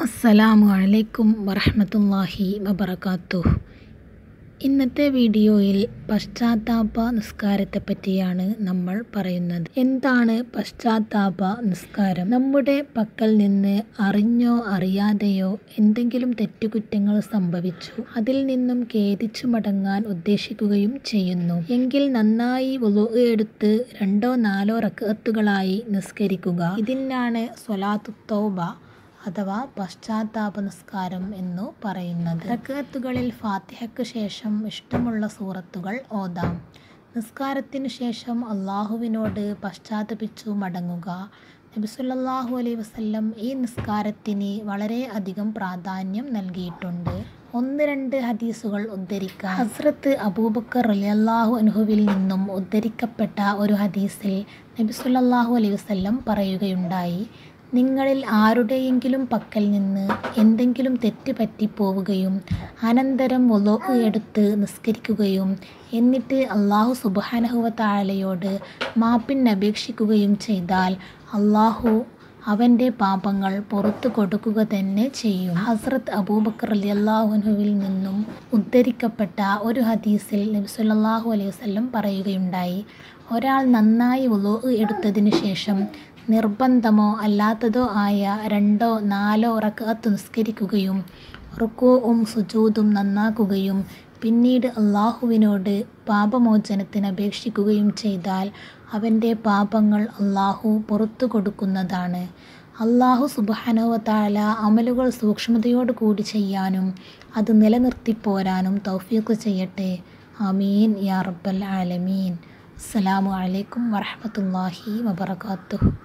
അസ്സലാമു അലൈക്കും വറഹ്മത്തുള്ളാഹി വബറകാതുഹു. ഇന്നത്തെ വീഡിയോയിൽ പശ്ചാത്താപ നിസ്കാരത്തെ പറ്റിയാണ് നമ്മൾ പറയുന്നത്. എന്താണ് പശ്ചാത്താപ നിസ്കാരം? നമ്മുടെ പക്കൽ നിന്ന് അറിഞ്ഞോ അറിയാതെയോ എന്തെങ്കിലും തെറ്റുകുറ്റങ്ങൾ സംഭവിച്ചു, അതിൽ നിന്നും ഖേദിച്ചു മടങ്ങാൻ ഉദ്ദേശിക്കുകയും ചെയ്യുന്നു എങ്കിൽ നന്നായി വുളൂഅ് എടുത്ത് 2-4 റക്അത്തുകളായി നിസ്കരിക്കുക. ഇതിനാണ് സ്വലാത്തുത് തൗബ അഥവാ പശ്ചാത്താപ നിസ്കാരം എന്നു പറയുന്നത്. റക്അത്തുകളിൽ ഫാത്തിഹയ്ക്ക് ശേഷം ഇഷ്ടമുള്ള സൂറത്തുകൾ ഓതാം. നിസ്കാരത്തിനു ശേഷം അള്ളാഹുവിനോട് പശ്ചാത്തപിച്ചു മടങ്ങുക. നബി സല്ലല്ലാഹു അലൈഹി വസല്ലം ഈ നിസ്കാരത്തിന് വളരെ അധികം പ്രാധാന്യം നൽകിയിട്ടുണ്ട്. 1-2 ഹദീസുകൾ ഉദ്ധരിക്കാം. ഹസ്രത്ത് അബൂബക്കർ റളിയല്ലാഹു അൻഹുവിൽ നിന്നും ഉദ്ധരിക്കപ്പെട്ട ഒരു ഹദീസിൽ നബി സല്ലല്ലാഹു അലൈഹി വസല്ലം പറയുകയുണ്ടായി, നിങ്ങളിൽ ആരുടെയെങ്കിലും പക്കൽ നിന്ന് എന്തെങ്കിലും തെറ്റ് പറ്റിപ്പോവുകയും അനന്തരം വുളൂഅ് എടുത്ത് നിസ്കരിക്കുകയും എന്നിട്ട് അല്ലാഹു സുബ്ഹാനഹു വ തആലയോട് മാപ്പിനപേക്ഷിക്കുകയും ചെയ്താൽ അല്ലാഹു അവൻ്റെ പാപങ്ങൾ പുറത്തു കൊടുക്കുക തന്നെ ചെയ്യും. ഹസ്രത്ത് അബൂബക്കർ റളിയല്ലാഹു അൻഹുവിൽ നിന്നും ഉദ്ധരിക്കപ്പെട്ട ഒരു ഹദീസിൽ നബി സല്ലല്ലാഹു അലൈഹി വസല്ലം പറയുകയുണ്ടായി, ഒരാൾ നന്നായി വുളൂഅ് എടുത്തതിനു ശേഷം നിർബന്ധമോ അല്ലാത്തതോ ആയ 2-4 റക്അത്ത് നിസ്കരിക്കുകയും റുകൂഉം സുജൂദും നന്നാക്കുകയും പിന്നീട് അള്ളാഹുവിനോട് പാപമോചനത്തിന് അപേക്ഷിക്കുകയും ചെയ്താൽ അവൻ്റെ പാപങ്ങൾ അള്ളാഹു പുറത്തു കൊടുക്കുന്നതാണ്. അള്ളാഹു സുബ്ഹാനഹു വ തആല അമലുകൾ സൂക്ഷ്മതയോടുകൂടി ചെയ്യാനും അത് നിലനിർത്തിപ്പോരാനും തൗഫീഖ് ചെയ്യട്ടെ. ആമീൻ യാ റബ്ബൽ ആലമീൻ. അസ്സലാമു അലൈക്കും വറഹ്മത്തുള്ളാഹി വബറകാതുഹു.